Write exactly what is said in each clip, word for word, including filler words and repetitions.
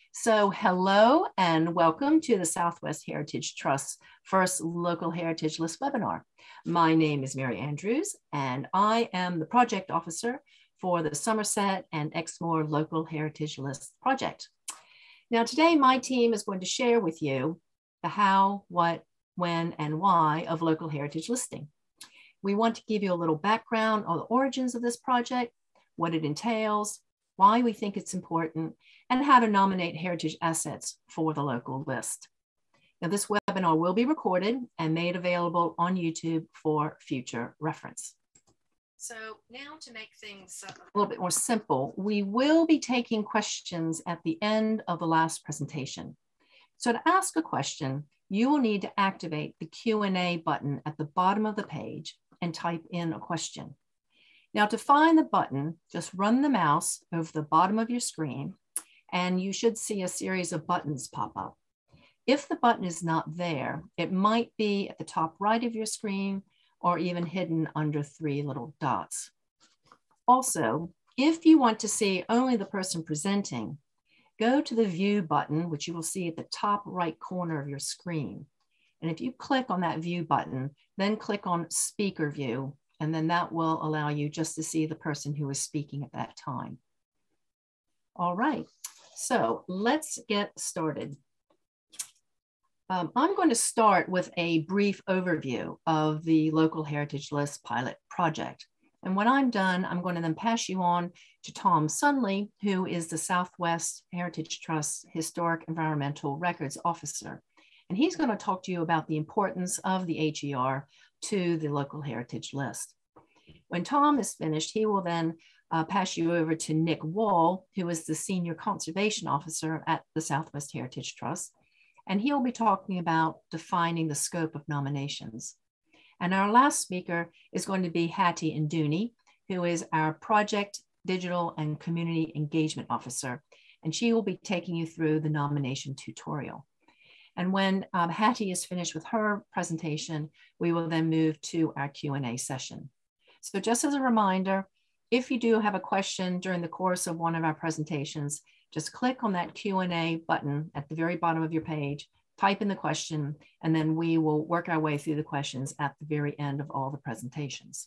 So hello and welcome to the Southwest Heritage Trust's first Local Heritage List webinar. My name is Mary Andrews and I am the project officer for the Somerset and Exmoor Local Heritage List project. Now today my team is going to share with you the how, what, when, and why of local heritage listing. We want to give you a little background on the origins of this project, what it entails, why we think it's important, and how to nominate heritage assets for the local list. Now, this webinar will be recorded and made available on YouTube for future reference. So now to make things a little bit more simple, we will be taking questions at the end of the last presentation. So to ask a question, you will need to activate the Q and A button at the bottom of the page and type in a question. Now to find the button, just run the mouse over the bottom of your screen and you should see a series of buttons pop up. If the button is not there, it might be at the top right of your screen or even hidden under three little dots. Also, if you want to see only the person presenting, go to the View button, which you will see at the top right corner of your screen. And if you click on that View button, then click on Speaker View, and then that will allow you just to see the person who is speaking at that time. All right, so let's get started. Um, I'm going to start with a brief overview of the Local Heritage List pilot project. And when I'm done, I'm going to then pass you on to Tom Sunley, who is the Southwest Heritage Trust Historic Environmental Records Officer. And he's going to talk to you about the importance of the H E R to the local heritage list. When Tom is finished, he will then uh, pass you over to Nick Wall, who is the Senior Conservation Officer at the Southwest Heritage Trust, and he'll be talking about defining the scope of nominations. And our last speaker is going to be Hattie Nduni, who is our Project Digital and Community Engagement Officer, and she will be taking you through the nomination tutorial. And when um, Hattie is finished with her presentation, we will then move to our Q and A session. So just as a reminder, if you do have a question during the course of one of our presentations, just click on that Q and A button at the very bottom of your page, type in the question, and then we will work our way through the questions at the very end of all the presentations.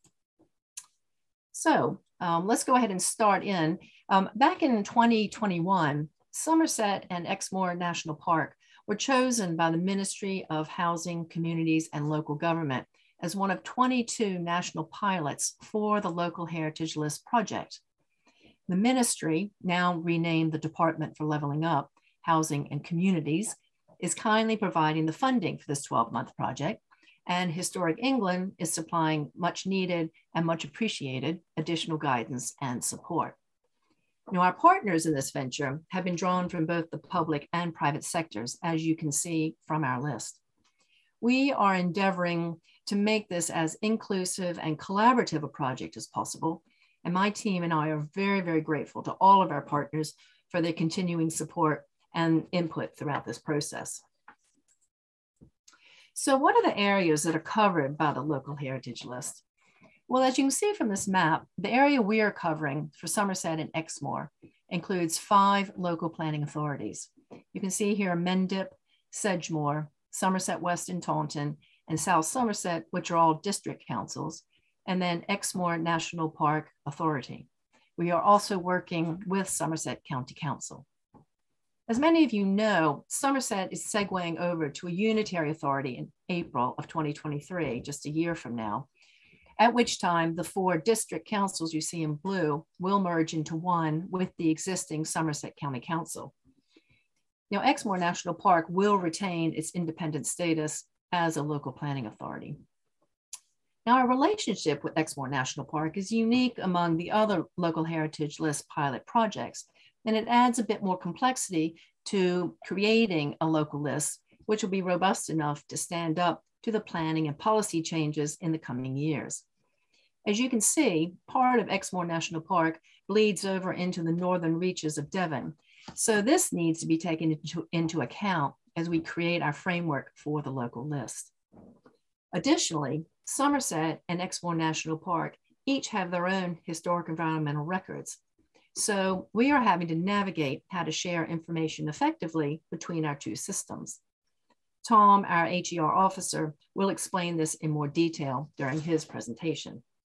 So um, let's go ahead and start in. Um, back in twenty twenty-one, Somerset and Exmoor National Park were chosen by the Ministry of Housing, Communities, and Local Government as one of twenty-two national pilots for the Local Heritage List project. The ministry, now renamed the Department for Leveling Up, Housing and Communities, is kindly providing the funding for this twelve month project, and Historic England is supplying much needed and much appreciated additional guidance and support. Now, our partners in this venture have been drawn from both the public and private sectors, as you can see from our list. We are endeavoring to make this as inclusive and collaborative a project as possible, and my team and I are very, very grateful to all of our partners for their continuing support and input throughout this process. So what are the areas that are covered by the Local Heritage List? Well, as you can see from this map, the area we are covering for Somerset and Exmoor includes five local planning authorities. You can see here Mendip, Sedgemoor, Somerset West and Taunton, and South Somerset, which are all district councils, and then Exmoor National Park Authority. We are also working with Somerset County Council. As many of you know, Somerset is segueing over to a unitary authority in April of twenty twenty-three, just a year from now, at which time the four district councils you see in blue will merge into one with the existing Somerset County Council. Now, Exmoor National Park will retain its independent status as a local planning authority. Now, our relationship with Exmoor National Park is unique among the other Local Heritage List pilot projects, and it adds a bit more complexity to creating a local list, which will be robust enough to stand up to the planning and policy changes in the coming years. As you can see, part of Exmoor National Park bleeds over into the northern reaches of Devon. So this needs to be taken into, into account as we create our framework for the local list. Additionally, Somerset and Exmoor National Park each have their own historic environmental records. So we are having to navigate how to share information effectively between our two systems. Tom, our H E R officer, will explain this in more detail during his presentation.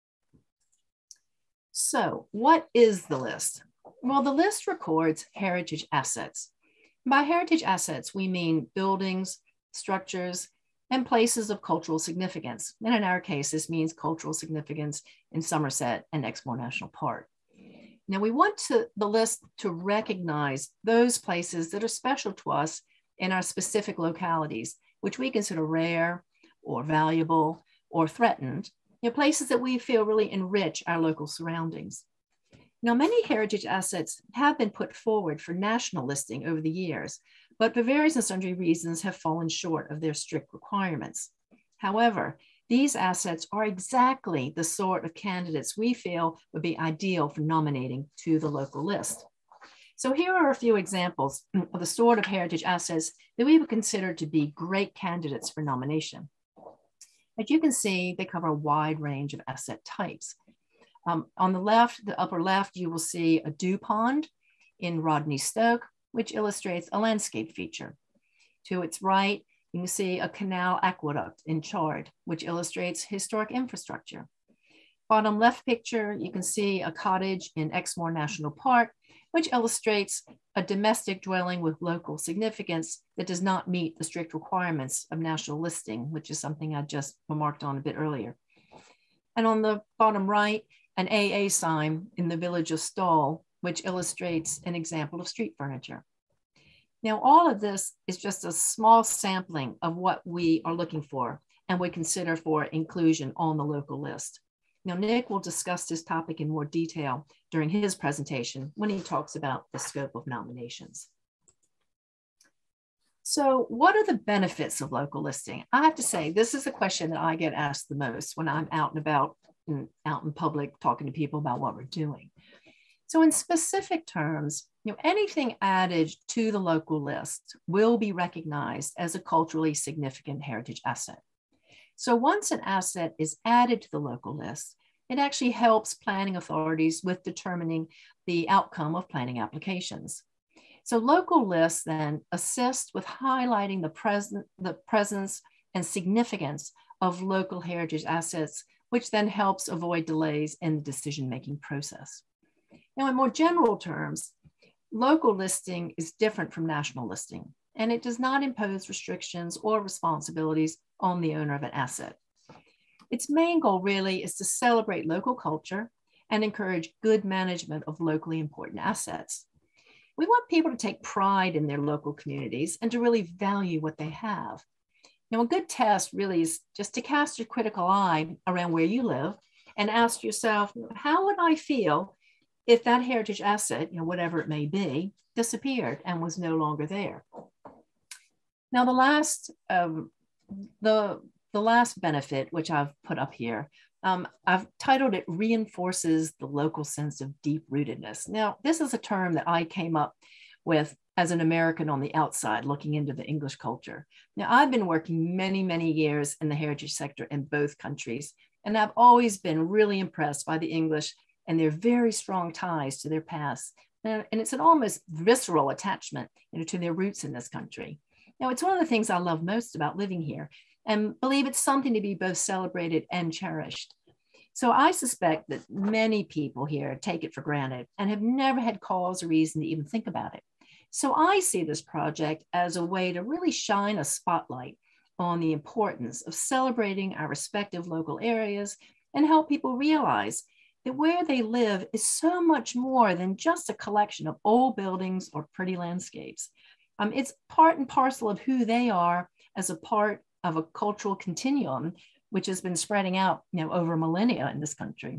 So what is the list? Well, the list records heritage assets. By heritage assets, we mean buildings, structures, and places of cultural significance. And in our case, this means cultural significance in Somerset and Exmoor National Park. Now, we want to, the list to recognize those places that are special to us in our specific localities, which we consider rare or valuable or threatened, you know, places that we feel really enrich our local surroundings. Now, many heritage assets have been put forward for national listing over the years, but for various and sundry reasons have fallen short of their strict requirements. However, these assets are exactly the sort of candidates we feel would be ideal for nominating to the local list. So here are a few examples of the sort of heritage assets that we would consider to be great candidates for nomination. As you can see, they cover a wide range of asset types. Um, on the left, the upper left, you will see a dew pond in Rodney Stoke, which illustrates a landscape feature. To its right, you can see a canal aqueduct in Chard, which illustrates historic infrastructure. Bottom left picture, you can see a cottage in Exmoor National Park, which illustrates a domestic dwelling with local significance that does not meet the strict requirements of national listing, which is something I just remarked on a bit earlier. And on the bottom right, an A A sign in the village of Stall, which illustrates an example of street furniture. Now, all of this is just a small sampling of what we are looking for and would consider for inclusion on the local list. Now, Nick will discuss this topic in more detail during his presentation when he talks about the scope of nominations. So what are the benefits of local listing? I have to say, this is a question that I get asked the most when I'm out and about, and out in public, talking to people about what we're doing. So in specific terms, you know, anything added to the local list will be recognized as a culturally significant heritage asset. So once an asset is added to the local list, it actually helps planning authorities with determining the outcome of planning applications. So local lists then assist with highlighting the, present, the presence and significance of local heritage assets, which then helps avoid delays in the decision-making process. Now, in more general terms, local listing is different from national listing, and it does not impose restrictions or responsibilities on the owner of an asset. Its main goal really is to celebrate local culture and encourage good management of locally important assets. We want people to take pride in their local communities and to really value what they have. Now, a good test really is just to cast your critical eye around where you live and ask yourself, how would I feel if that heritage asset, you know, whatever it may be, disappeared and was no longer there? Now, the last, um, the, the last benefit, which I've put up here, um, I've titled it Reinforces the Local Sense of Deep Rootedness. Now, this is a term that I came up with as an American on the outside, looking into the English culture. Now, I've been working many, many years in the heritage sector in both countries, and I've always been really impressed by the English and their very strong ties to their past. And it's an almost visceral attachment, you know, to their roots in this country. Now, it's one of the things I love most about living here, and believe it's something to be both celebrated and cherished. So I suspect that many people here take it for granted and have never had cause or reason to even think about it. So I see this project as a way to really shine a spotlight on the importance of celebrating our respective local areas and help people realize that where they live is so much more than just a collection of old buildings or pretty landscapes. Um, it's part and parcel of who they are as a part of a cultural continuum, which has been spreading out, you know, over millennia in this country.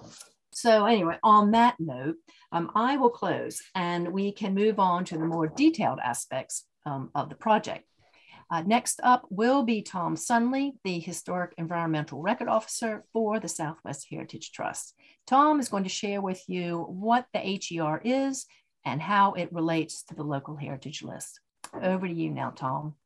So anyway, on that note, um, I will close and we can move on to the more detailed aspects um, of the project. Uh, next up will be Tom Sunley, the Historic Environmental Record Officer for the Southwest Heritage Trust. Tom is going to share with you what the H E R is and how it relates to the local heritage list. Over to you now, Tom.